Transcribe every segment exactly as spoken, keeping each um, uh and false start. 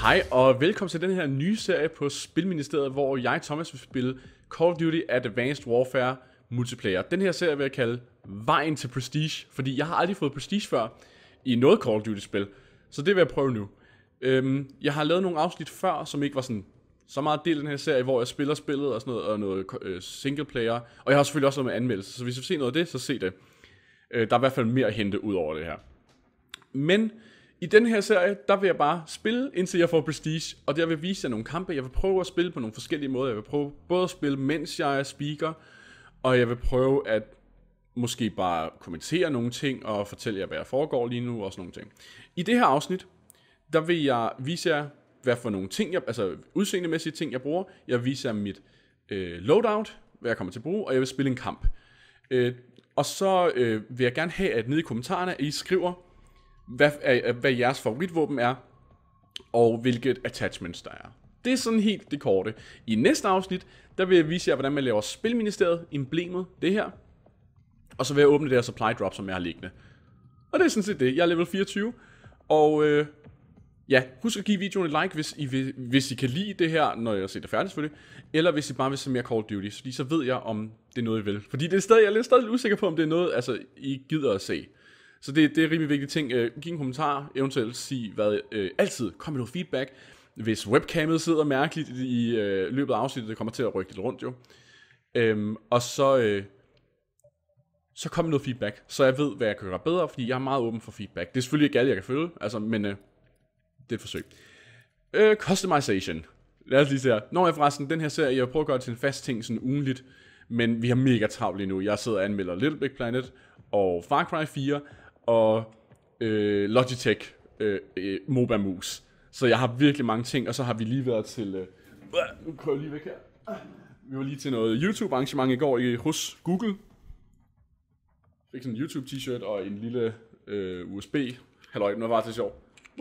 Hej og velkommen til den her nye serie på Spilministeriet, hvor jeg, Thomas, vil spille Call of Duty Advanced Warfare multiplayer. Den her serie vil jeg kalde Vejen til Prestige, fordi jeg har aldrig fået Prestige før i noget Call of Duty-spil, så det vil jeg prøve nu. Øhm, jeg har lavet nogle afsnit før, som ikke var sådan så meget del af den her serie, hvor jeg spiller spillet og sådan noget, og noget øh, single player, og jeg har selvfølgelig også noget med anmeldelse, så hvis I vil se noget af det, så se det. Øh, der er i hvert fald mere at hente ud over det her. Men i den her serie, der vil jeg bare spille, indtil jeg får Prestige, og der vil vise jer nogle kampe. Jeg vil prøve at spille på nogle forskellige måder. Jeg vil prøve både at spille, mens jeg er speaker, og jeg vil prøve at måske bare kommentere nogle ting, og fortælle jer, hvad der foregår lige nu, og sådan nogle ting. I det her afsnit, der vil jeg vise jer, hvad for nogle ting, jeg, altså udseendemæssige ting, jeg bruger. Jeg vil vise jer mit øh, loadout, hvad jeg kommer til at bruge, og jeg vil spille en kamp. Øh, og så øh, vil jeg gerne have, at nede i kommentarerne, at I skriver, Hvad, hvad jeres favoritvåben er, og hvilket attachments der er. Det er sådan helt det korte. I næste afsnit, der vil jeg vise jer, hvordan man laver Spilministeriet, emblemet, det her. Og så vil jeg åbne det her supply drop, som jeg har liggende. Og det er sådan set det. Jeg er level fireogtyve. Og øh, ja, husk at give videoen et like, hvis I, vil, hvis I kan lide det her, når jeg ser det færdigt selvfølgelig. Eller hvis I bare vil se mere Call of Duty, fordi så ved jeg, om det er noget, I vil. Fordi det er stadig, jeg er lidt stadig usikker på, om det er noget, altså, I gider at se. Så det, det er rimelig vigtige ting. Uh, giv en kommentar, eventuelt sig hvad. Uh, altid kom med noget feedback. Hvis webcamet sidder mærkeligt i uh, løbet af afsnittet, det kommer til at rykke lidt rundt jo. Um, og så, uh, så kom med noget feedback, så jeg ved, hvad jeg kan gøre bedre, fordi jeg er meget åben for feedback. Det er selvfølgelig ikke alt, jeg kan følge, altså, men uh, det er et forsøg. Uh, customization. Lad os lige se her. Når jeg forresten, den her serie, jeg prøver at gøre det til en fast ting, sådan ugenligt, men vi har mega travlt lige nu. Jeg sidder og anmelder Little Big Planet og Far Cry fire, og øh, Logitech øh, øh, Moba Mus. Så jeg har virkelig mange ting, og så har vi lige været til... Øh, nu kører jeg lige væk her. Vi var lige til noget YouTube-arrangement i går i, hos Google. Fik sådan en YouTube-t-shirt og en lille øh, U S B. Halløj, nu var det sjovt.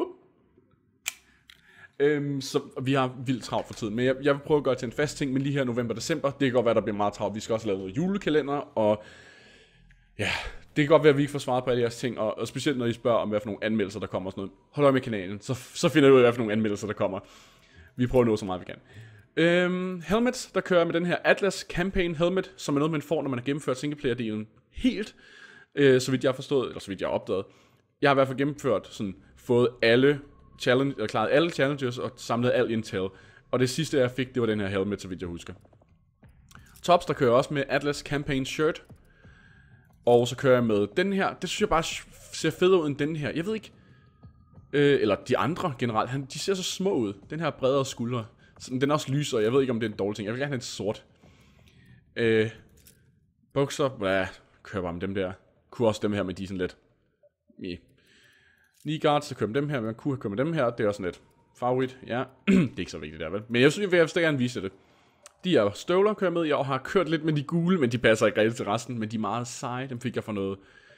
Øhm, så vi har vildt travlt for tiden. Men jeg, jeg vil prøve at gøre det til en fast ting, men lige her november-december, det kan godt være, der bliver meget travlt. Vi skal også lave noget julekalender, og ja... Det kan godt være, at vi ikke får svaret på alle jeres ting, og, og specielt når I spørger om, hvad for nogle anmeldelser, der kommer og sådan noget. Hold øje med kanalen, så, så finder jeg ud af, hvad for nogle anmeldelser, der kommer. Vi prøver at nå så meget, vi kan. Øhm, helmet, der kører med den her Atlas Campaign Helmet, som er noget, man får, når man har gennemført singleplayer-delen helt, øh, så vidt jeg har forstået, eller så vidt jeg har opdaget. Jeg har i hvert fald gennemført, sådan, fået alle challenge, eller klaret alle challenges, og samlet alt intel. Og det sidste, jeg fik, det var den her helmet, så vidt jeg husker. Tops, der kører også med Atlas Campaign Shirt. Og så kører jeg med den her. Det synes jeg bare ser federe ud end den her. Jeg ved ikke. Øh, eller de andre generelt. Han, de ser så små ud. Den her bredere skuldre. Så den er også lysere. Jeg ved ikke, om det er en dårlig ting. Jeg vil gerne have en sort. Øh, bukser. Ja, kører bare med dem der. Kunne også dem her med de sådan lidt. Yeah. Knee guards, så kører med dem her. Man kunne have kørt med dem her. Det er også sådan lidt favorit. Ja, det er ikke så vigtigt der, vel? Men jeg synes, jeg vil gerne vise det. De er støvler, kører med. Jeg har kørt lidt med de gule, men de passer ikke rigtig til resten. Men de er meget seje. Dem fik jeg for noget...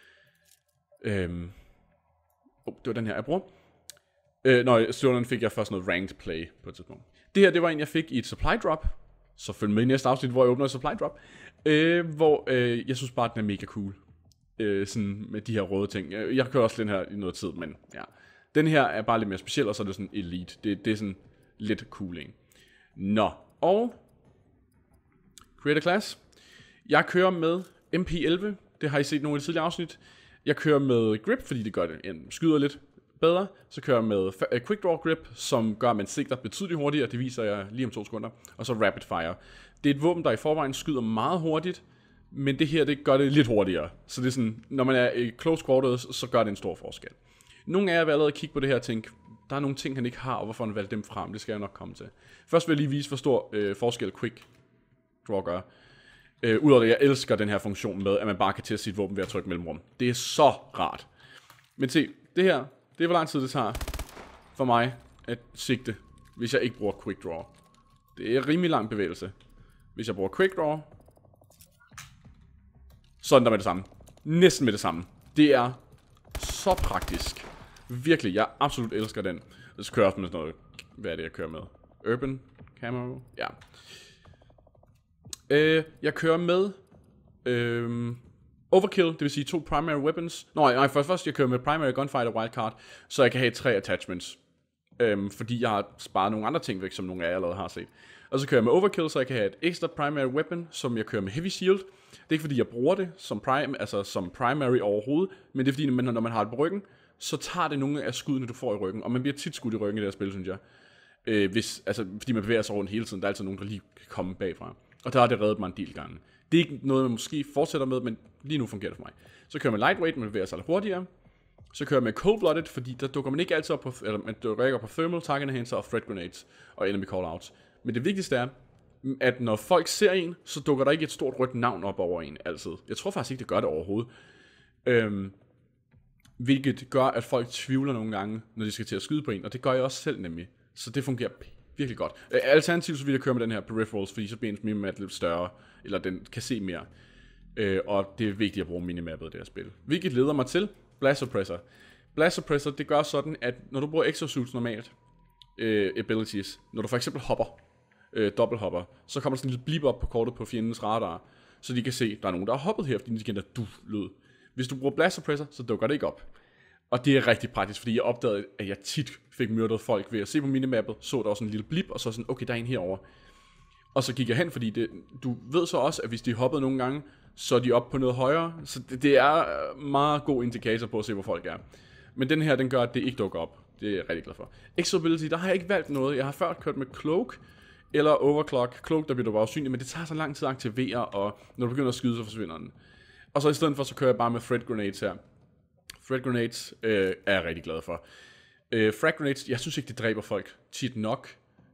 Øhm... Oh, det var den her, jeg bruger. Øh, Nå, støvlerne fik jeg først noget ranked play på et tidspunkt. Det her, det var en, jeg fik i et supply drop. Så følg med i næste afsnit, hvor jeg åbner et supply drop. Øh, hvor øh, jeg synes bare, den er mega cool. Øh, sådan med de her røde ting. Jeg, jeg kører også den her i noget tid, men ja. Den her er bare lidt mere speciel, og så er det sådan elite. Det, det er sådan lidt cool en. Nå, og... Creator Class. Jeg kører med M P elleve. Det har I set nogle af de tidligere afsnit. Jeg kører med Grip, fordi det gør det en skyder lidt bedre. Så kører jeg med Quick Draw Grip, som gør, at man sigter betydeligt hurtigere. Det viser jeg lige om to sekunder. Og så Rapid Fire. Det er et våben, der i forvejen skyder meget hurtigt. Men det her, det gør det lidt hurtigere. Så det er sådan, når man er i close quarters, så gør det en stor forskel. Nogle af jer vil allerede kigge på det her og tænke, der er nogle ting, han ikke har, og hvorfor han valgte dem frem. Det skal jeg nok komme til. Først vil jeg lige vise, hvor stor øh, forskel Quick Draw gør. Øh, Udover det, jeg elsker den her funktion med, at man bare kan teste sit våben ved at trykke mellemrum. Det er så rart. Men se, det her, det er hvor lang tid det tager for mig at sigte, hvis jeg ikke bruger Quick Draw. Det er rimelig lang bevægelse. Hvis jeg bruger Quick Draw, så er den der med det samme. Næsten med det samme. Det er så praktisk. Virkelig, jeg absolut elsker den. Så kører jeg også med sådan noget, hvad er det jeg kører med? Urban Camo? Ja. Øh, jeg kører med øh, Overkill, det vil sige to primary weapons. Nå, nej, først, først jeg kører med primary gunfighter wildcard, så jeg kan have tre attachments. øhm, fordi jeg har sparet nogle andre ting væk, som nogle af jer allerede har set. Og så kører jeg med overkill, så jeg kan have et ekstra primary weapon, som jeg kører med heavy shield. Det er ikke fordi, jeg bruger det som, prime, altså som primary overhovedet, men det er fordi, når man har det på ryggen, så tager det nogle af skuddene, du får i ryggen. Og man bliver tit skudt i ryggen i det her spil, synes jeg. Øh, hvis, altså, fordi man bevæger sig rundt hele tiden. Der er altid nogen, der lige kan komme bagfra. Og der har det reddet mig en del gange. Det er ikke noget, man måske fortsætter med, men lige nu fungerer det for mig. Så kører man lightweight, man bevæger sig lidt hurtigere. Så kører jeg med cold-blooded, fordi der dukker man ikke altid op på, eller man dukker ikke op på thermal, target enhancer og threat grenades og enemy call-outs. Men det vigtigste er, at når folk ser en, så dukker der ikke et stort rødt navn op over en altid. Jeg tror faktisk ikke, det gør det overhovedet. Øhm, hvilket gør, at folk tvivler nogle gange, når de skal til at skyde på en, og det gør jeg også selv nemlig. Så det fungerer virkelig godt. Alternativt så vil jeg køre med den her peripherals, fordi så bliver ens minimap lidt større, eller den kan se mere. Øh, og det er vigtigt at bruge minimappet i det her spil. Hvilket leder mig til Blast Suppressor. Blast Suppressor, det gør sådan, at når du bruger exosuits normalt, øh, abilities, når du for eksempel hopper, øh, dobbelthopper, så kommer der sådan en lille blip op på kortet på fjendens radar, så de kan se, at der er nogen, der har hoppet her, fordi de kan der du-lyd. Hvis du bruger Blast Suppressor, så dukker det ikke op. Og det er rigtig praktisk, fordi jeg opdagede, at jeg tit fik myrdet folk ved at se på minimappet, så der også en lille blip, og så sådan, okay, der er en herovre. Og så gik jeg hen, fordi det, du ved så også, at hvis de hoppede nogle gange, så er de oppe på noget højere. Så det, det er meget god indikator på at se, hvor folk er. Men den her, den gør, at det ikke dukker op. Det er jeg rigtig glad for. Exoability, der har jeg ikke valgt noget. Jeg har før kørt med Cloak eller Overclock. Cloak, der bliver du bare usynlig, men det tager så lang tid at aktivere, og når du begynder at skyde, så forsvinder den. Og så i stedet for, så kører jeg bare med Threat Grenades her. Threat Grenades øh, er jeg rigtig glad for. Øh, Frag Grenades, jeg synes ikke, det dræber folk tit nok.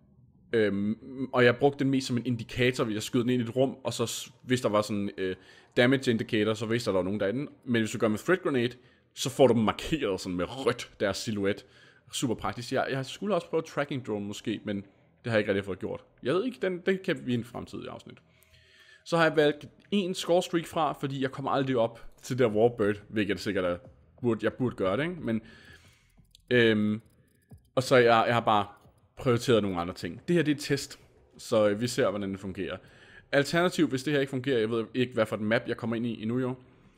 Øhm, og jeg brugte den mest som en indikator, hvis jeg skød den ind i et rum, og så hvis der var sådan en øh, damage indicator, så vidste der, der var nogen derinde. Men hvis du gør med Threat Grenade, så får du dem markeret sådan med rødt, deres silhuet. Super praktisk. Jeg, jeg skulle også prøve tracking drone måske, men det har jeg ikke rigtig fået gjort. Jeg ved ikke, den, den kan vi i en fremtidig afsnit. Så har jeg valgt en score streak fra, fordi jeg kommer aldrig op til der Warbird, hvilket sikkert er, burde, jeg burde gøre det, ikke? Men, øhm, og så jeg, jeg har bare prioriteret nogle andre ting. Det her, det er et test, så vi ser, hvordan det fungerer. Alternativt, hvis det her ikke fungerer, jeg ved ikke, hvad for et map, jeg kommer ind i endnu jo,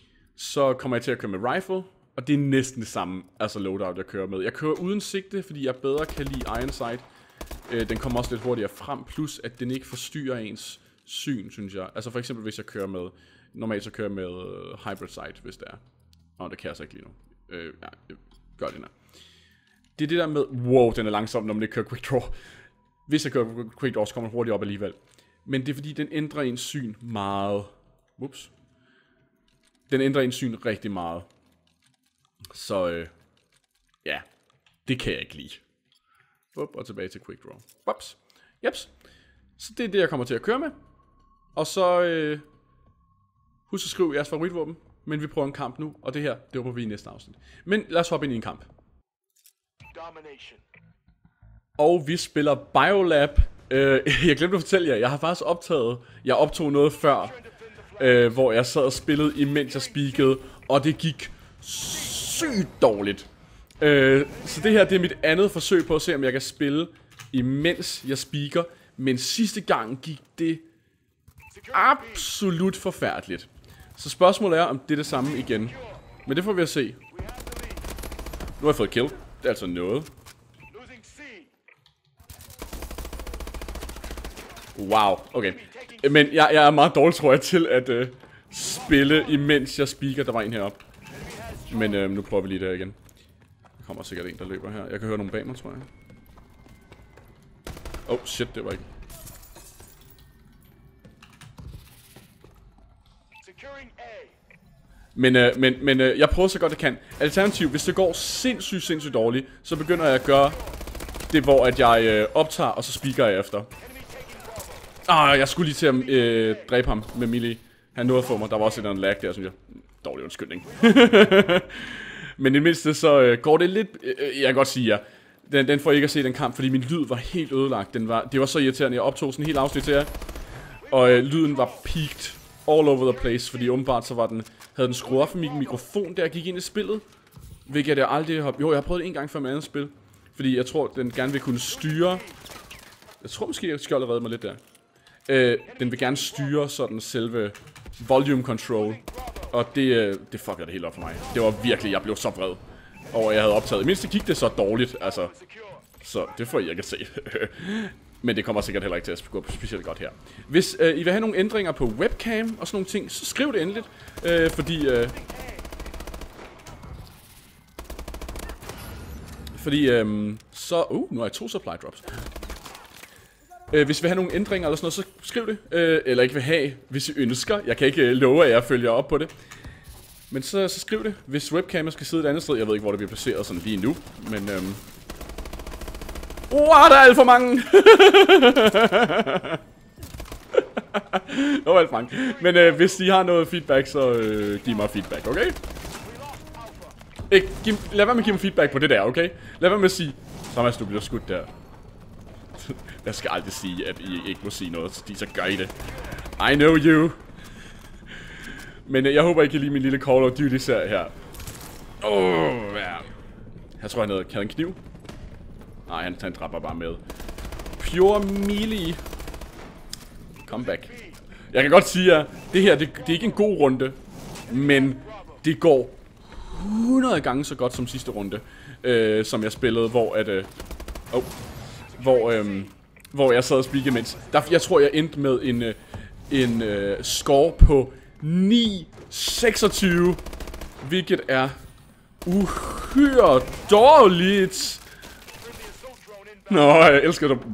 så kommer jeg til at køre med rifle, og det er næsten det samme, altså loadout, jeg kører med. Jeg kører uden sigte, fordi jeg bedre kan lide Iron Sight. Øh, den kommer også lidt hurtigere frem, plus at den ikke forstyrrer ens syn, synes jeg. Altså for eksempel, hvis jeg kører med, normalt så kører jeg med uh, Hybrid Sight, hvis det er. Åh, det kan jeg så ikke lige nu. Øh, ja, jeg gør det her. Det er det der med, wow, den er langsom, når man ikke kører Quick Draw. Hvis jeg kører Quick Draw, så kommer den hurtigt op alligevel. Men det er fordi, den ændrer ens syn meget. Whoops. Den ændrer ens syn rigtig meget. Så, øh, ja, det kan jeg ikke lide. Up, og tilbage til Quick Draw. Whoops. Jeps. Så det er det, jeg kommer til at køre med. Og så, øh, husk at skrive jeres favoritvåben. Men vi prøver en kamp nu, og det her, det håber vi i næste afsnit. Men lad os hoppe ind i en kamp. Domination. Og vi spiller Biolab. øh, Jeg glemte at fortælle jer, jeg har faktisk optaget, jeg optog noget før, øh, hvor jeg sad og spillede, imens jeg speakede, og det gik sygt dårligt. øh, Så det her, det er mit andet forsøg på at se, om jeg kan spille, imens jeg speaker. Men sidste gang gik det absolut forfærdeligt. Så spørgsmålet er, om det er det samme igen. Men det får vi at se. Nu har jeg fået kill. Det er altså noget. Wow, okay. Men jeg, jeg er meget dårlig, tror jeg, til at uh, spille, imens jeg speaker. Der var en heroppe. Men uh, nu prøver vi lige det her igen. Der kommer sikkert en, der løber her. Jeg kan høre nogle bag mig, tror jeg. Oh shit, det var ikke. Men, øh, men, men øh, jeg prøver så godt jeg kan. Alternativt, hvis det går sindssygt, sindssygt dårligt, så begynder jeg at gøre det, hvor at jeg øh, optager, og så speaker jeg efter. Ah, jeg skulle lige til at øh, dræbe ham med melee. Han nåede at få mig. Der var også et eller andet lag der, synes jeg. Dårlig undskyldning. Men i det mindste, så øh, går det lidt... Øh, jeg kan godt sige ja. Den, den får ikke at se den kamp, fordi min lyd var helt ødelagt. Den var, det var så irriterende. Jeg optog sådan en helt afsnit til jer. Og øh, lyden var peaked all over the place, fordi åbenbart så var den, havde den skruet op for min mikrofon, der gik ind i spillet. Hvilket jeg aldrig har... Jo, jeg har prøvet det en gang før med andet spil. Fordi jeg tror, den gerne vil kunne styre... Jeg tror måske, jeg skal allerede mig lidt der. Øh, den vil gerne styre sådan selve volume control. Og det, det fucker det helt op for mig. Det var virkelig, jeg blev så vred over, at jeg havde optaget. I mindst det gik det så dårligt, altså. Så det får I ikke at se. Men det kommer sikkert heller ikke til at gå specielt godt her. Hvis øh, I vil have nogle ændringer på webcam og sådan nogle ting, så skriv det endeligt. Øh, fordi... Øh, fordi... Øh, så... Uh, nu har jeg to supply drops. Øh, hvis I vil have nogle ændringer eller sådan noget, så skriv det. Øh, eller ikke vil have, hvis I ønsker. Jeg kan ikke øh, love, at jeg følger op på det. Men så, så skriv det. Hvis webcamer skal sidde et andet sted. Jeg ved ikke, hvor det bliver placeret sådan lige nu. Men... Øh, wow, der er alt for mange! Der var alt for mange. Men øh, hvis I har noget feedback, så øh, giv mig feedback, okay? Ikke, giv, lad være med at give mig feedback på det der, okay? Lad være med at sige, Thomas, du bliver skudt der. Jeg skal aldrig sige, at I ikke må sige noget, fordi så gør I det. I know you. Men øh, jeg håber, I kan lide min lille Call of Duty-serie her. Åh, oh, ja. Jeg tror, han havde, havde en kniv. Nej, han, han dræber bare med. Pure melee. Comeback. Jeg kan godt sige jer, det her, det, det er ikke en god runde. Men det går hundrede gange så godt som sidste runde. Øh, som jeg spillede, hvor at... Øh, oh, hvor, øh, hvor jeg sad og spikede imens. Der, jeg tror, jeg endte med en, øh, en øh, score på ni seksogtyve. Hvilket er uhyre dårligt. Nå, jeg elsker det.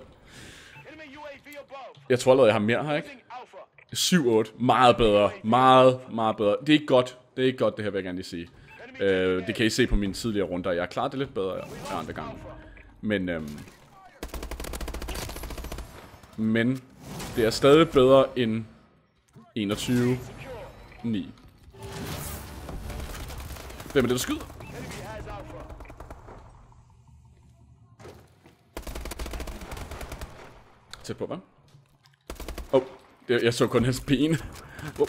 Jeg tror allerede, jeg har mere her, ikke? syv otte. Meget bedre. Meget, meget bedre. Det er ikke godt. Det er ikke godt, det her vil jeg gerne lige sige. Uh, det kan I se på mine tidligere runder. Jeg har klaret det lidt bedre end andre gange. Men, øhm, men det er stadig bedre end enogtyve ni. Hvem er det, der skyder? Tæt på, hvad? Åh, oh, jeg så kun hans ben. Oh.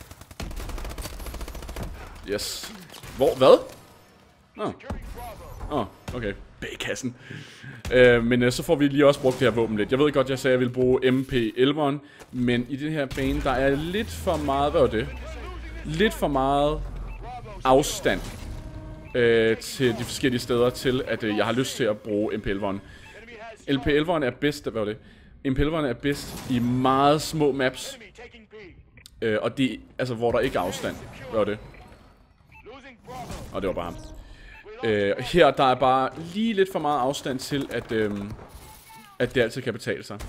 Yes. Hvor? Hvad? Åh, oh. oh, okay. Bag kassen. Uh, men uh, så får vi lige også brugt det her våben lidt. Jeg ved godt, jeg sagde, at jeg ville bruge M P elleveren. Men i den her bane, der er lidt for meget... Hvad var det? Lidt for meget afstand uh, til de forskellige steder til, at uh, jeg har lyst til at bruge M P elleveren. M P elleveren er bedst... Hvad var det? M P elleveren er bedst i meget små maps. Uh, og det... Altså, hvor der ikke er afstand. Hvad var det? Og det var bare ham. Uh, her der er bare lige lidt for meget afstand til, at, uh, at det altid kan betale sig.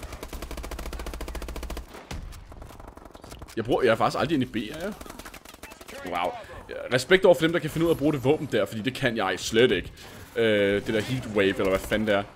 Jeg bruger, jeg er faktisk aldrig inde i B, ja. Wow. Respekt over for dem, der kan finde ud af at bruge det våben der, fordi det kan jeg slet ikke. Uh, det der heatwave, eller hvad fanden det er.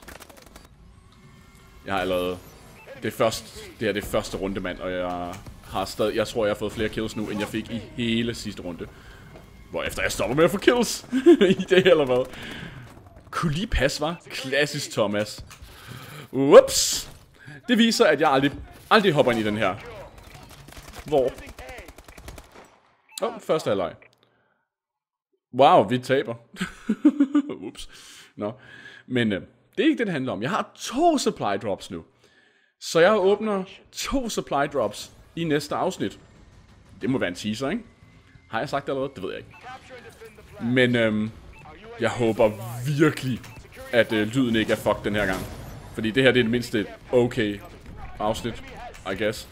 Jeg har allerede... Det er først, det her det er første runde, mand, og jeg har stadig... Jeg tror, jeg har fået flere kills nu, end jeg fik i hele sidste runde. Hvorefter jeg stopper med at få kills i det, eller hvad? Kunne lige passe, var? Klassisk Thomas. Whoops! Det viser, at jeg aldrig, aldrig hopper ind i den her. Hvor? Åh, oh, første halvleg. Wow, vi taber. Ups. Nå. Men øh, det er ikke det, det handler om. Jeg har to supply drops nu. Så jeg åbner to supply drops i næste afsnit. Det må være en teaser, ikke? Har jeg sagt det allerede? Det ved jeg ikke. Men øhm, jeg håber virkelig, at øh, lyden ikke er fucked den her gang. Fordi det her det er det mindste okay afsnit, I guess.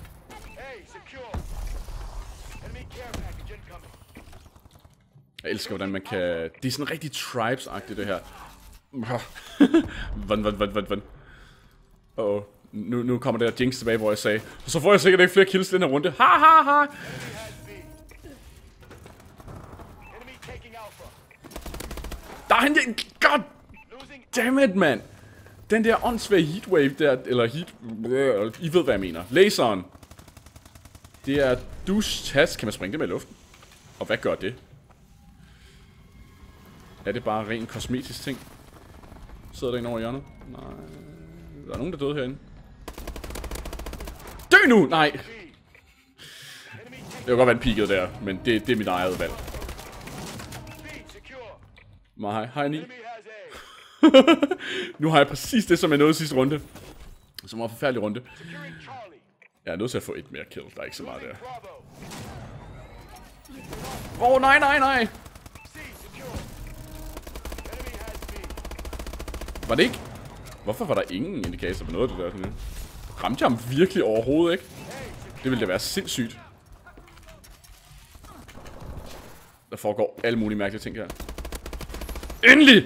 Jeg elsker, hvordan man kan... Det er sådan rigtig tribes-agtigt, det her. Vand, vand, vand, vand, vand. Uh oh. Nu, nu kommer der jinx tilbage, hvor jeg sagde, så får jeg sikkert ikke flere kills den her runde. Ha, ha, ha! Der er han der... God damn it, man! Den der åndssvage heatwave der, eller heat... I ved, hvad jeg mener. Laseren. Det er douche-task. Kan man springe det med i luften? Og hvad gør det? Er det bare ren kosmetisk ting? Sidder der en over hjørnet? Nej. Der er nogen, der døde herinde. Dø nu! Nej! Det var godt være en peaked der, men det, det er mit eget valg. Nej, hej, hej ni. Nu har jeg præcis det, som jeg nåede sidste runde. Som var en forfærdelig runde. Jeg er nødt til at få et mere kill, der er ikke så meget der. Åh, oh, nej, nej, nej! Var det ikke? Hvorfor var der ingen indikator på noget af det der? Sådan, ramte jeg ham virkelig overhovedet, ikke? Det ville da være sindssygt. Der foregår alle mulige mærkelige ting her. Endelig!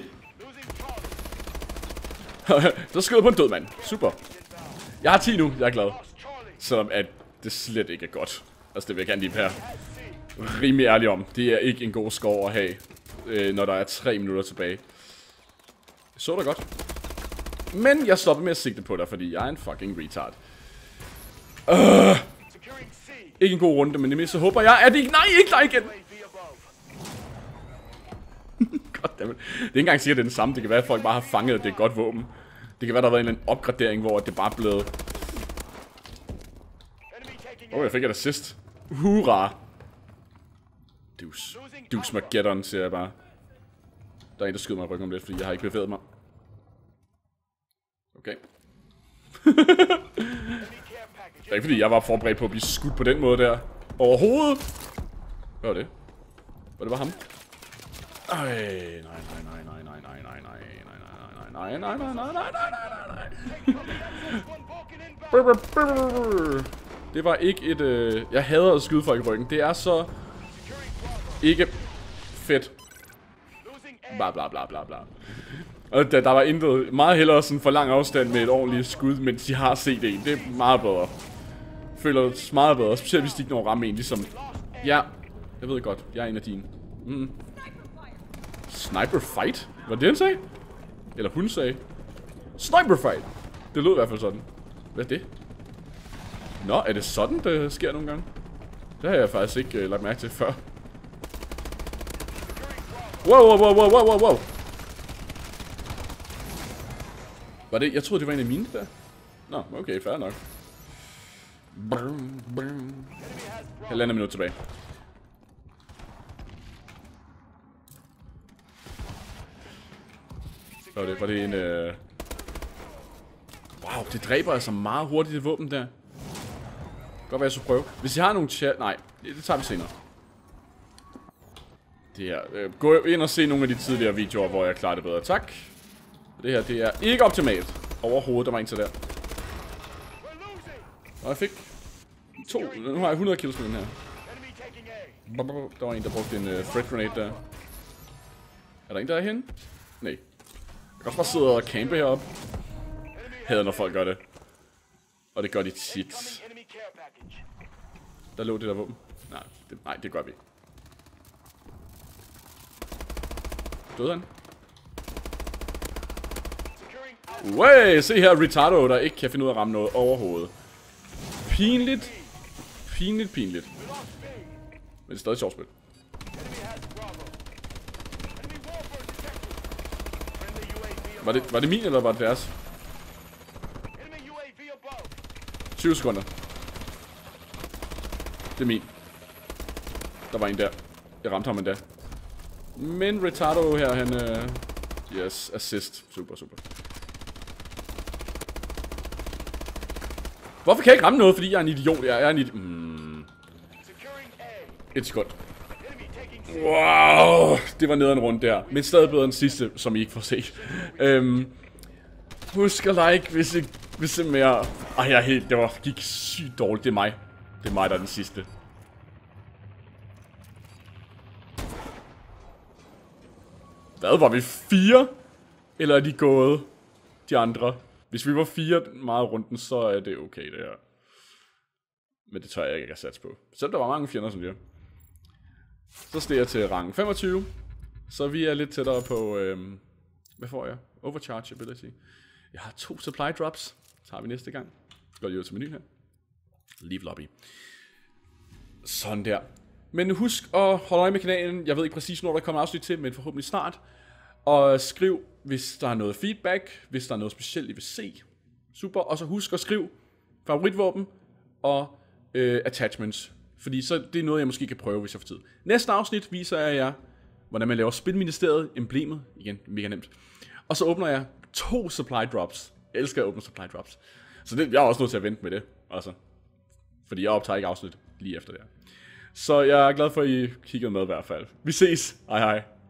Så skød jeg på en død mand. Super. Jeg har ti nu, jeg er glad. Selvom at det slet ikke er godt. Altså det vil jeg gerne lige være rimelig ærlig om. Det er ikke en god score at have, øh, når der er tre minutter tilbage. Så da godt. Men jeg stopper med at sigte på dig, fordi jeg er en fucking retard. Uh, ikke en god runde, men det mindste håber jeg, at det ikke... Nej, ikke der igen! Goddammit. Det er ikke engang sikkert, det er den samme. Det kan være, at folk bare har fanget, at det er et godt våben. Det kan være, der har været en eller anden opgradering, hvor det bare er blevet... Åh, oh, jeg fik et assist. Hurra! Dus. Dus Mageddon, siger jeg bare. Der er en, der skyder mig i ryggen om lidt, fordi jeg har ikke bevæget mig. Okay. Det er ikke fordi, jeg var forberedt på at blive skudt på den måde der. Overhovedet! Hvad var det? Var det bare ham? Ej, nej, nej, nej, nej, nej, nej, nej, nej, nej, nej, nej, nej, nej, nej, nej, nej, nej. Det var ikke et... Øh... Jeg hader at skyde folk i ryggen. Det er så... Ikke... fedt. Bla bla bla bla bla. Og der, der var intet... Meget hellere sådan for lang afstand med et ordentligt skud, mens de har C D. Det er meget bedre. Føler det meget bedre. Specielt hvis de ikke når at ramme en, ligesom... Ja, jeg ved godt. Jeg er en af dine. Mm. Sniper fight? Var det, han sagde? Eller hun sagde? Sniper fight! Det lød i hvert fald sådan. Hvad er det? Nå, er det sådan, det sker nogle gange? Det har jeg faktisk ikke uh, lagt mærke til før. Wow, wow, wow, wow, wow, wow. Var det? Jeg troede, det var en af mine der. Nå, okay, fair nok. Halvandet minut tilbage. Hvad var det? Var det en... Uh... Wow, det dræber altså meget hurtigt, det våben der. Godt være, jeg skulle prøve. Hvis jeg har nogle chat... Nej, det tager vi senere. Det her. Øh, gå ind og se nogle af de tidligere videoer, hvor jeg klarer det bedre. Tak. Det her, det er ikke optimalt. Overhovedet, der var en til der. Og jeg fik to. Nu har jeg hundrede kills med den her. Der var en, der brugte en uh, threat grenade der. Er der en derhen? Nej. Jeg kan også bare sidde og campe heroppe. Hader, når folk gør det. Og det gør de tit. Der lå det der våben. Nej, det, nej, det gør vi ikke. Døde han? Way, se her, retardo, der ikke kan finde ud af at ramme noget overhovedet. Pinligt. Pinligt, pinligt. Men det er stadig sjovt spil. Var det, var det min, eller var det deres? tyve sekunder. Det er min. Der var en der. Jeg ramte ham endda. Men retardo her, han... Uh, yes, assist. Super, super. Hvorfor kan jeg ikke ramme noget? Fordi jeg er en idiot. Jeg er en idiot. Mm. Et sekund. Wow. Det var nederen rundt der. Men stadig bedre end sidste, som I ikke får set. Um, husk at like, hvis I... Hvis det er mere... Ej, jeg er helt... Det var, gik sygt dårligt. Det er mig. Det er mig, der er den sidste. Hvad, var vi fire? Eller er de gået, de andre? Hvis vi var fire meget runden, så er det okay, det her. Men det tør jeg ikke at satse på. Selvom der var mange fjender, som siger. Så stiger jeg til rang femogtyve. Så vi er lidt tættere på... Øhm, hvad får jeg? Overcharge ability. Jeg har to supply drops. Så har vi næste gang. Går lige ud til menuen her. Leave lobby. Sådan der. Men husk at holde øje med kanalen. Jeg ved ikke præcis, når der kommer afsnit til, men forhåbentlig snart. Og skriv, hvis der er noget feedback, hvis der er noget specielt, I vil se. Super. Og så husk at skrive favoritvåben og øh, attachments. Fordi så det er noget, jeg måske kan prøve, hvis jeg får tid. Næste afsnit viser jeg jer, hvordan man laver Spilministeriet, emblemet. Igen, mega nemt. Og så åbner jeg to supply drops. Jeg elsker at åbne supply drops. Så det, jeg er også nødt til at vente med det. Altså. Fordi jeg optager ikke afsnit lige efter det her. Så jeg er glad for, at I kiggede med i hvert fald. Vi ses. Hej hej.